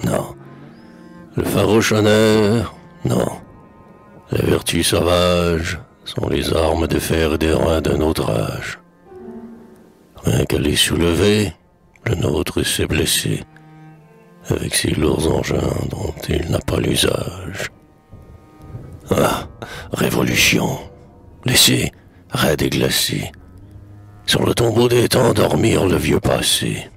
Non. Le farouche honneur, non. La vertu sauvage sont les armes de fer et d'airain d'un autre âge. Rien qu'à les soulever, le nôtre s'est blessé, avec ces lourds engins dont il n'a pas l'usage. Ah, révolution, laissez, raide et glacée, sur le tombeau des temps dormir le vieux passé.